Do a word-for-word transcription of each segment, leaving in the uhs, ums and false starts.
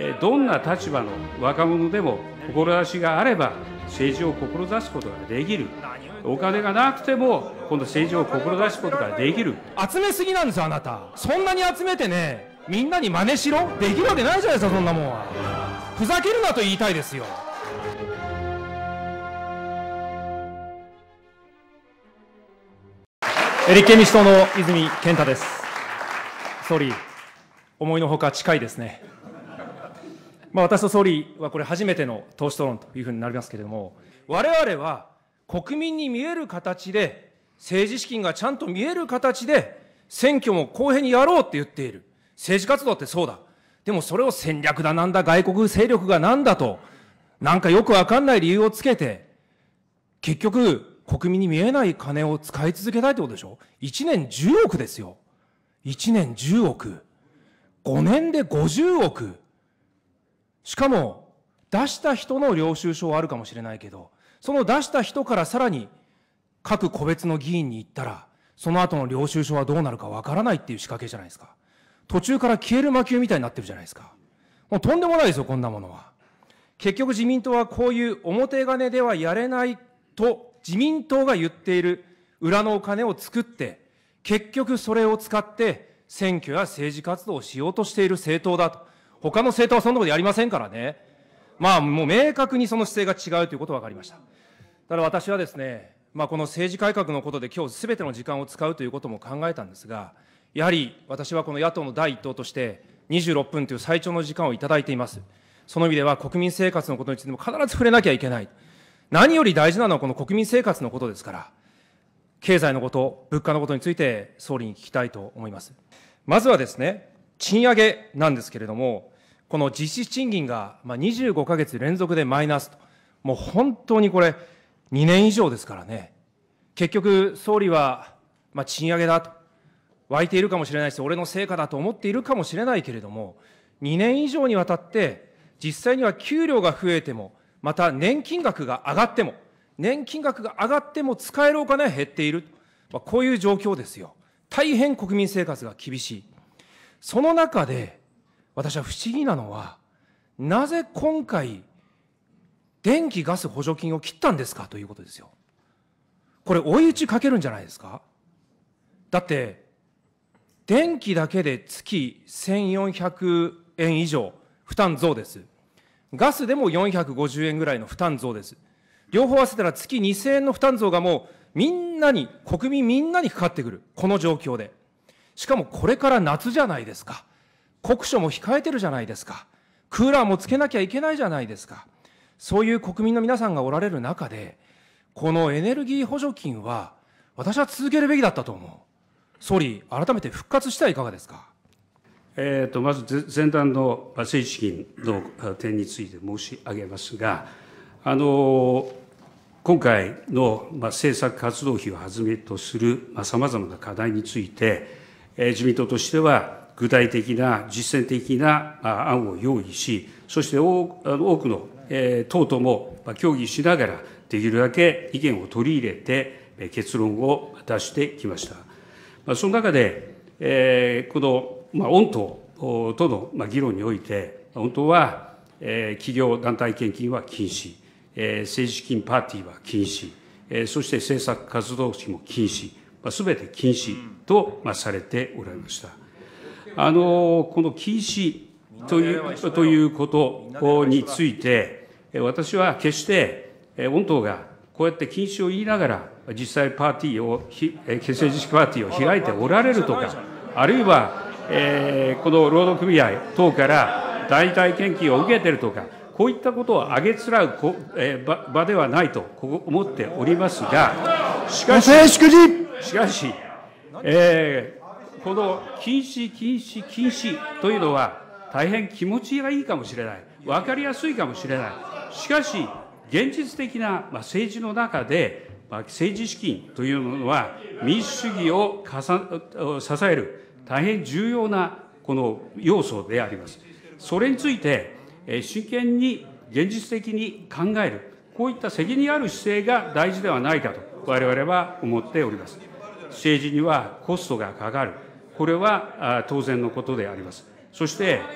どんな立場の若者でも志があれば政治を志すことができる。お金がなくても今度政治を志すことができる。 集めすぎなんですよ、あなた。そんなに集めてね、みんなに真似しろできるわけないじゃないですか、そんなもんは。ふざけるなと言いたいですよ。立憲民主党の泉健太です。総理、思いのほか近いですね。まあ、私と総理はこれ初めての党首討論というふうになりますけれども、我々は国民に見える形で、政治資金がちゃんと見える形で、選挙も公平にやろうって言っている。政治活動ってそうだ。でもそれを戦略だなんだ、外国勢力がなんだと、なんかよくわかんない理由をつけて、結局、国民に見えない金を使い続けたいってことでしょ。いちねんじゅうおくですよ。いちねんじゅうおく。ごねんでごじゅうおく。しかも、出した人の領収書はあるかもしれないけど、その出した人からさらに各個別の議員に行ったら、その後の領収書はどうなるかわからないっていう仕掛けじゃないですか。途中から消える魔球みたいになってるじゃないですか。もうとんでもないですよ、こんなものは。結局自民党はこういう表金ではやれないと、自民党が言っている裏のお金を作って、結局それを使って選挙や政治活動をしようとしている政党だと。他の政党はそんなことやりませんからね。まあもう明確にその姿勢が違うということが分かりました。だから私はですね、まあこの政治改革のことで今日すべての時間を使うということも考えたんですが、やはり私はこの野党の第一党としてにじゅうろっぷんという最長の時間をいただいています。その意味では国民生活のことについても必ず触れなきゃいけない。何より大事なのはこの国民生活のことですから、経済のこと、物価のことについて総理に聞きたいと思います。まずはですね、賃上げなんですけれども、この実質賃金がにじゅうごかげつ連続でマイナスと、もう本当にこれ、にねん以上ですからね、結局、総理は、まあ、賃上げだと、湧いているかもしれないし、俺の成果だと思っているかもしれないけれども、にねん以上にわたって、実際には給料が増えても、また年金額が上がっても、年金額が上がっても使えるお金は減っている。まあ、こういう状況ですよ。大変国民生活が厳しい。その中で、私は不思議なのは、なぜ今回、電気ガス補助金を切ったんですかということですよ。これ、追い打ちかけるんじゃないですか。だって、電気だけで月せんよんひゃくえん以上負担増です。ガスでもよんひゃくごじゅうえんぐらいの負担増です。両方合わせたら月にせんえんの負担増がもうみんなに、国民みんなにかかってくる。この状況で。しかもこれから夏じゃないですか。酷暑も控えてるじゃないですか。クーラーもつけなきゃいけないじゃないですか。そういう国民の皆さんがおられる中で、このエネルギー補助金は、私は続けるべきだったと思う。総理、改めて復活してはいかがですか。 えー、とまず前段の政治資金の点について申し上げますが、あの今回の政策活動費をはじめとするさまざまな課題について、自民党としては具体的な実践的な案を用意し、そして多くの党とも協議しながら、できるだけ意見を取り入れて結論を出してきました。その中で、このまあ、御党との議論において、御党は、えー、企業団体献金は禁止、えー、政治資金パーティーは禁止、えー、そして政策活動費も禁止、すべ、まあ、て禁止と、まあ、されておられました。あのこの禁止というということについて、私は決して、御党がこうやって禁止を言いながら、実際パーティーを、政治資金パーティーを開いておられるとか、あるいは、えー、この労働組合等から代替献金を受けているとか、こういったことを挙げつらう、えー、場ではないと思っておりますが、しかし、しかし、えー、この禁止、禁止、禁止というのは、大変気持ちがいいかもしれない、分かりやすいかもしれない、しかし、現実的な政治の中で、政治資金というのは、民主主義を支える、大変重要なこの要素であります。それについて、真剣に現実的に考える、こういった責任ある姿勢が大事ではないかと、我々は思っております。政治にはコストがかかる、これは当然のことであります。そして、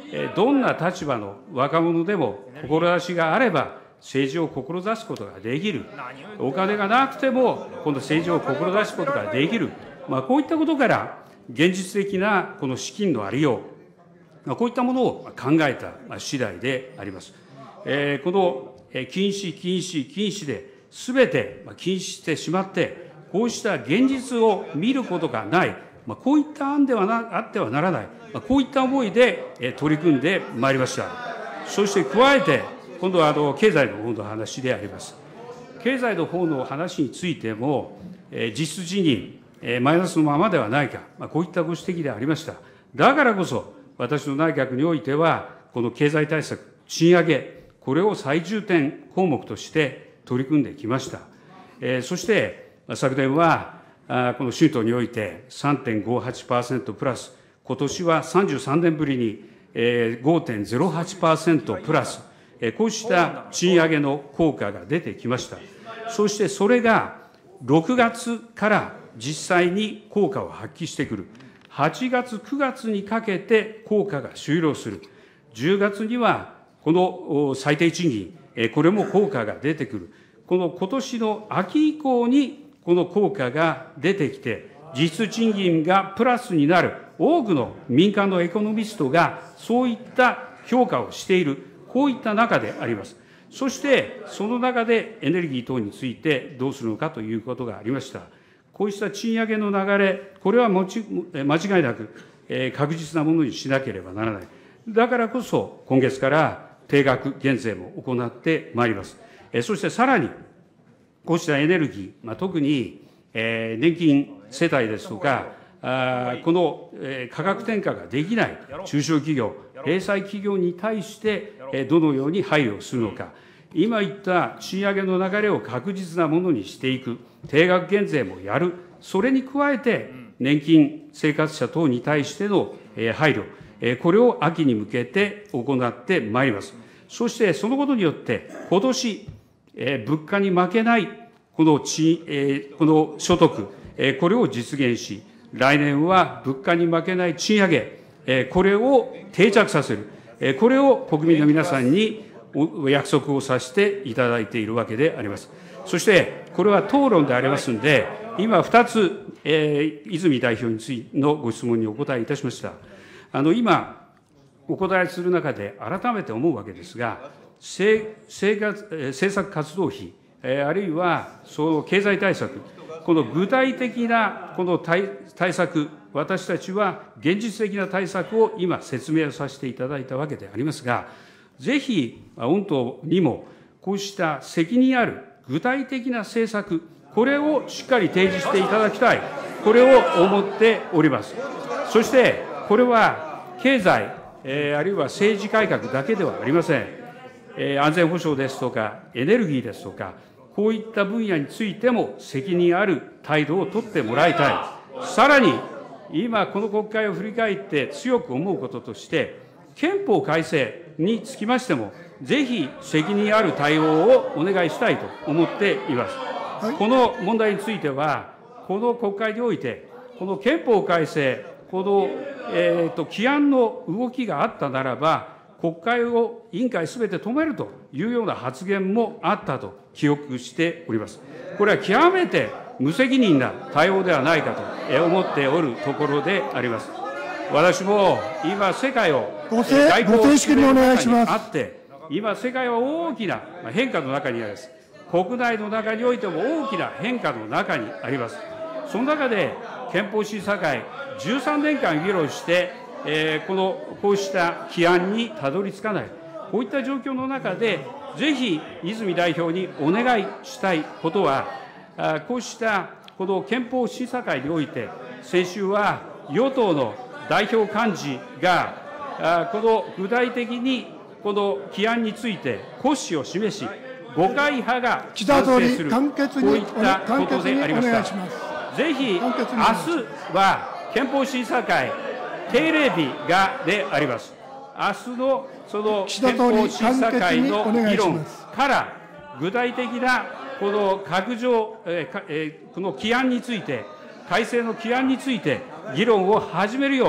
どんな立場の若者でも志があれば政治を志すことができる、お金がなくてもこの政治を志すことができる、まあ、こういったことから現実的なこの資金のありよう、こういったものを考えた次第であります。えー、この禁止、禁止、禁止で、すべて禁止してしまって、こうした現実を見ることがない、こういった案ではなあってはならない、こういった思いで取り組んでまいりました。そして加えて、今度はあの経済の方の話であります。経済の方の話についても、実質賃金、マイナスのままではないか、こういったご指摘でありました。だからこそ、私の内閣においては、この経済対策、賃上げ、これを最重点項目として取り組んできました。そして、昨年は、この春闘において さんてんごはちパーセント プラス、今年はさんじゅうさんねんぶりに ごてんゼロはちパーセント プラス、こうした賃上げの効果が出てきました。そしてそれがろくがつから実際に効果を発揮してくる。はちがつ、くがつにかけて効果が終了する。じゅうがつにはこの最低賃金、これも効果が出てくる。この今年の秋以降にこの効果が出てきて、実質賃金がプラスになる、多くの民間のエコノミストがそういった評価をしている、こういった中であります。そして、その中でエネルギー等についてどうするのかということがありました。こうした賃上げの流れ、これはもち間違いなく確実なものにしなければならない。だからこそ、今月から定額減税も行ってまいります。そしてさらに、こうしたエネルギー、特に年金世帯ですとか、この価格転嫁ができない中小企業、零細企業に対してどのように配慮するのか、今言った賃上げの流れを確実なものにしていく、定額減税もやる、それに加えて、年金生活者等に対しての配慮、これを秋に向けて行ってまいります。そしてそのことによって、今年、物価に負けないこの地、この所得、これを実現し、来年は物価に負けない賃上げ、これを定着させる、これを国民の皆さんに約束をさせていただいているわけであります。そして、これは討論でありますので、今ふたつ、えー、泉代表についてのご質問にお答えいたしました。あの、今、お答えする中で改めて思うわけですが、政策活動費、あるいはその経済対策、この具体的なこの 対, 対策、私たちは現実的な対策を今、説明をさせていただいたわけでありますが、ぜひ、御党にも、こうした責任ある具体的な政策、これをしっかり提示していただきたい、これを思っております。そして、これは経済、えー、あるいは政治改革だけではありません。えー、安全保障ですとか、エネルギーですとか、こういった分野についても責任ある態度を取ってもらいたい。さらに、今、この国会を振り返って強く思うこととして、憲法改正につきましても、ぜひ責任ある対応をお願いしたいと思っています。はい、この問題については、この国会において、この憲法改正、この、えーと、起案の動きがあったならば、国会を委員会すべて止めるというような発言もあったと記憶しております。これは極めて無責任な対応ではないかと思っておるところであります。私も今、世界を外交式の中にあって、今、世界は大きな変化の中にあります。国内の中においても大きな変化の中にあります。その中で、憲法審査会、じゅうさんねんかん議論して、えー、この、こうした起案にたどり着かない、こういった状況の中で、ぜひ泉代表にお願いしたいことは、あこうしたこの憲法審査会において、先週は与党の代表幹事が、あこの具体的にこの起案について骨子を示し、誤解派が賛成する、こういったことでありました。ぜひ、明日は憲法審査会定例日がであります。明日のその憲法審査会の議論から具体的なこの閣上、えーえー、この起案について、改正の起案について議論を始めるよう、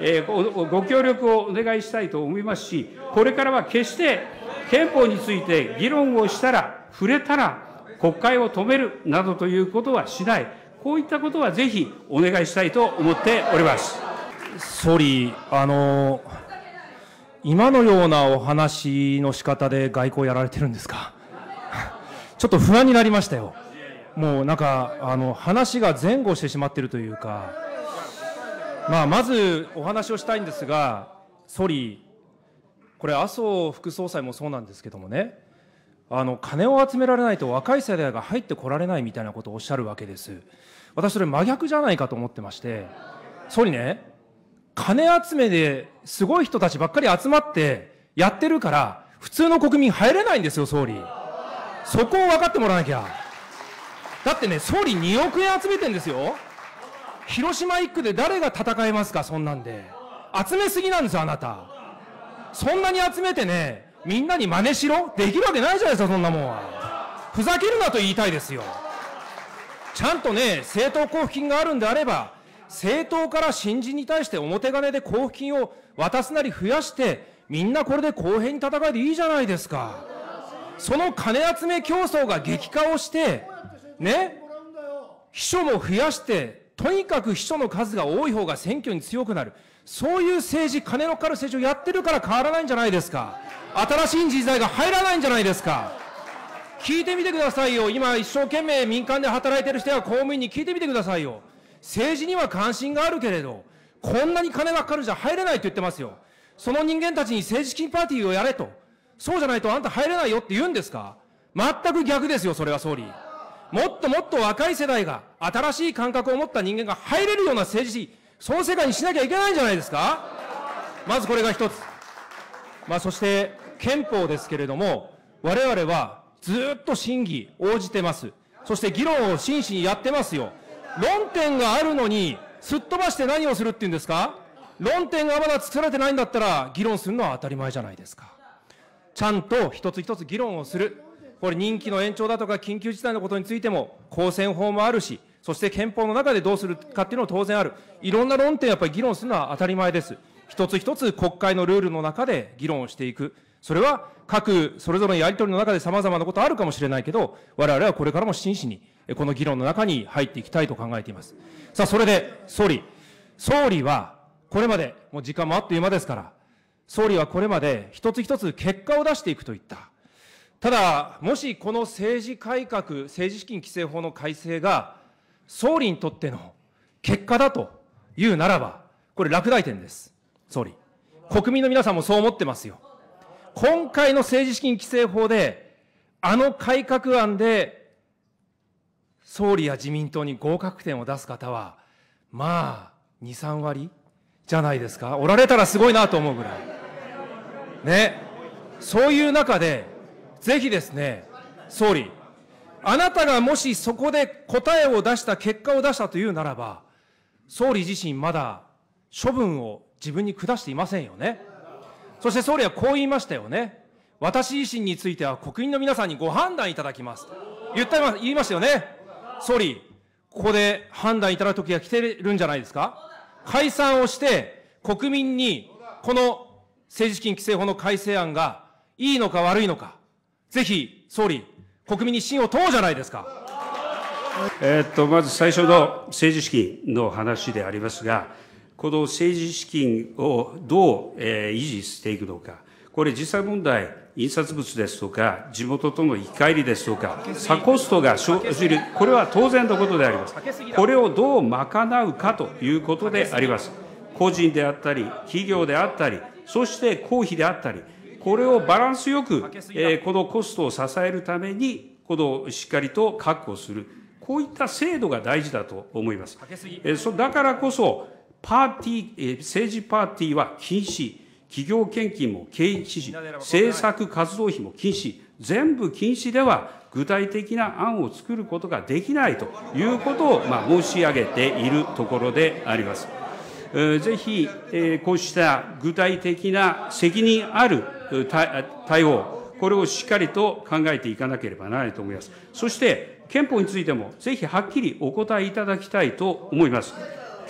えー、ご, ご協力をお願いしたいと思いますし、これからは決して憲法について議論をしたら、触れたら国会を止めるなどということはしない、こういったことはぜひお願いしたいと思っております。 総理、あの今のようなお話の仕方で外交やられてるんですか。ちょっと不安になりましたよ。もうなんかあの話が前後してしまっているというか、まあ、まずお話をしたいんですが、総理、これ、麻生副総裁もそうなんですけどもね、あの金を集められないと若い世代が入ってこられないみたいなことをおっしゃるわけです。私、それ真逆じゃないかと思ってまして、総理ね、金集めですごい人たちばっかり集まってやってるから、普通の国民入れないんですよ、総理。そこを分かってもらわなきゃ。だってね、総理におくえん集めてんですよ。広島いっくで誰が戦えますか、そんなんで。集めすぎなんですよ、あなた。そんなに集めてね、みんなに真似しろできるわけないじゃないですか、そんなもんは。ふざけるなと言いたいですよ。ちゃんとね、政党交付金があるんであれば、政党から新人に対して表金で交付金を渡すなり増やして、みんなこれで公平に戦えていいじゃないですか。その金集め競争が激化をして、ね、秘書も増やして、とにかく秘書の数が多い方が選挙に強くなる、そういう政治、金のかかる政治をやってるから変わらないんじゃないですか。新しい人材が入らないんじゃないですか。聞いてみてくださいよ。今、一生懸命民間で働いてる人や公務員に聞いてみてくださいよ。政治には関心があるけれど、こんなに金がかかるじゃ入れないと言ってますよ。その人間たちに政治資金パーティーをやれと、そうじゃないとあんた入れないよって言うんですか。全く逆ですよ、それは総理。もっともっと若い世代が、新しい感覚を持った人間が入れるような政治、その世界にしなきゃいけないんじゃないですか。まずこれが一つ。まあ、そして憲法ですけれども、我々はずっと審議、応じてます。そして議論を真摯にやってますよ。論点があるのに、すっ飛ばして何をするっていうんですか。論点がまだ作られてないんだったら、議論するのは当たり前じゃないですか。ちゃんと一つ一つ議論をする。これ、任期の延長だとか緊急事態のことについても、公選法もあるし、そして憲法の中でどうするかっていうのも当然ある。いろんな論点をやっぱり議論するのは当たり前です。一つ一つ国会のルールの中で議論をしていく。それは各それぞれのやり取りの中でさまざまなことあるかもしれないけど、我々はこれからも真摯にこの議論の中に入っていきたいと考えています。さあ、それで総理、総理はこれまで、もう時間もあっという間ですから、総理はこれまで一つ一つ結果を出していくといった。ただ、もしこの政治改革、政治資金規正法の改正が、総理にとっての結果だというならば、これ、落第点です、総理。国民の皆さんもそう思ってますよ。今回の政治資金規正法で、あの改革案で、総理や自民党に合格点を出す方は、まあ、に、さんわりじゃないですか。おられたらすごいなと思うぐらい。ね。そういう中で、ぜひですね、総理、あなたがもしそこで答えを出した、結果を出したというならば、総理自身まだ処分を自分に下していませんよね。そして総理はこう言いましたよね。私自身については国民の皆さんにご判断いただきます。言った言いましたよね。総理、ここで判断いただく時が来てるんじゃないですか。解散をして国民にこの政治資金規正法の改正案がいいのか悪いのか、ぜひ総理、国民に信を問おうじゃないですか。 えー、っとまず最初の政治資金の話でありますが、この政治資金をどう、えー、維持していくのか、これ、実際問題、印刷物ですとか、地元との行き帰りですとか、差コストが生じる、これは当然のことであります。これをどう賄うかということであります。個人であったり、企業であったり、そして公費であったり、これをバランスよく、えー、このコストを支えるために、このしっかりと確保する、こういった制度が大事だと思います。えー、そだからこそ、パーティー、えー、政治パーティーは禁止、企業献金も禁止、政策活動費も禁止、全部禁止では、具体的な案を作ることができないということを、まあ、申し上げているところであります。ぜひ、こうした具体的な責任ある対応、これをしっかりと考えていかなければならないと思います。そして、憲法についても、ぜひはっきりお答えいただきたいと思います。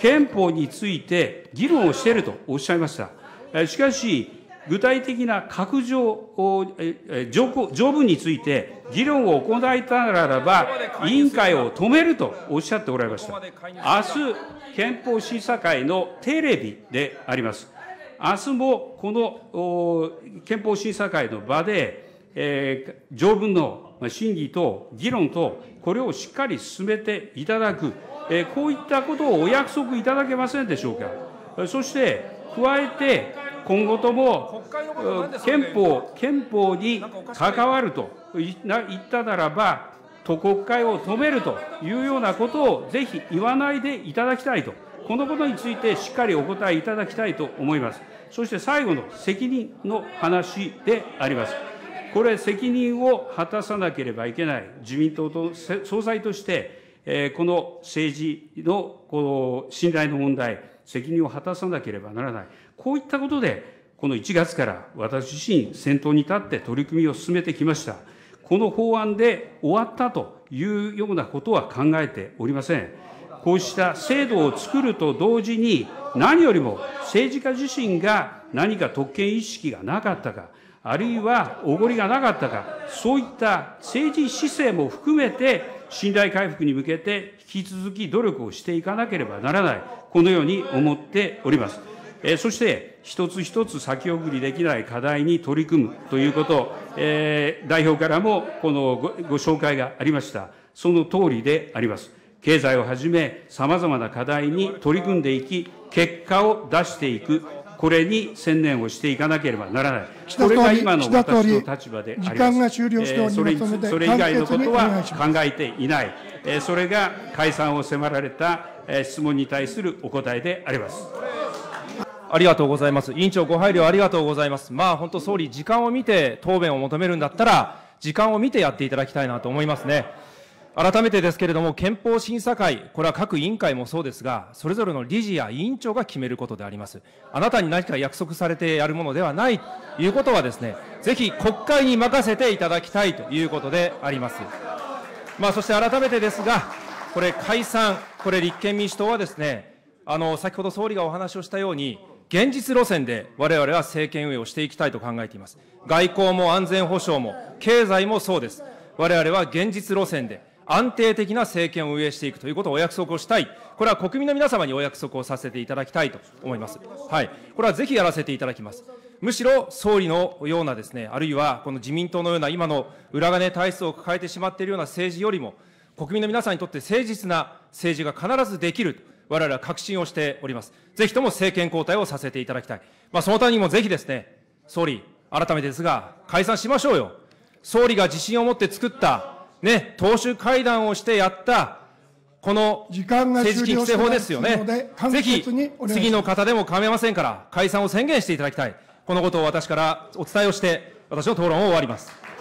憲法について議論をしているとおっしゃいました。しかし、具体的な閣上条項、条文について議論を行いたならば、委員会を止めるとおっしゃっておられました。明日、憲法審査会の定例日であります。明日もこの憲法審査会の場で、えー、条文の審議と議論と、これをしっかり進めていただく、えー、こういったことをお約束いただけませんでしょうか。そして、加えて、今後とも憲法、憲法に関わると言ったならば、と国会を止めるというようなことをぜひ言わないでいただきたいと、このことについてしっかりお答えいただきたいと思います。そして最後の責任の話であります。これ、責任を果たさなければいけない、自民党と総裁として、えー、この政治のこの信頼の問題、責任を果たさなければならない、こういったことで、このいちがつから私自身、先頭に立って取り組みを進めてきました。この法案で終わったというようなことは考えておりません。こうした制度を作ると同時に、何よりも政治家自身が何か特権意識がなかったか、あるいはおごりがなかったか、そういった政治姿勢も含めて、信頼回復に向けて引き続き努力をしていかなければならない、このように思っております。えー、そして、一つ一つ先送りできない課題に取り組むということ、えー、代表からもこの ご, ご紹介がありました。その通りであります。経済をはじめ、さまざまな課題に取り組んでいき、結果を出していく、これに専念をしていかなければならない。これが今の私の立場であります。 時間が終了しておりますので、 それ以外のことは考えていない。それが解散を迫られた質問に対するお答えであります。 ありがとうございます。委員長、ご配慮ありがとうございます。まあ、本当、総理、時間を見て答弁を求めるんだったら、時間を見てやっていただきたいなと思いますね。改めてですけれども、憲法審査会、これは各委員会もそうですが、それぞれの理事や委員長が決めることであります。あなたに何か約束されてやるものではないということはですね、ぜひ国会に任せていただきたいということであります。まあ、そして改めてですが、これ、解散、これ、立憲民主党はですね、あの先ほど総理がお話をしたように、現実路線で我々は政権運営をしていきたいと考えています。外交も安全保障も経済もそうです。我々は現実路線で安定的な政権を運営していくということをお約束をしたい。これは国民の皆様にお約束をさせていただきたいと思います。はい。これはぜひやらせていただきます。むしろ総理のようなですね、あるいはこの自民党のような今の裏金体質を抱えてしまっているような政治よりも、国民の皆さんにとって誠実な政治が必ずできる。我々は確信をしております。ぜひとも政権交代をさせていただきたい。まあ、そのためにもぜひですね、総理、改めてですが、解散しましょうよ。総理が自信を持って作った、ね、党首会談をしてやった、この政治規制法ですよね。ぜひ、次の方でも構いませんから、解散を宣言していただきたい。このことを私からお伝えをして、私の討論を終わります。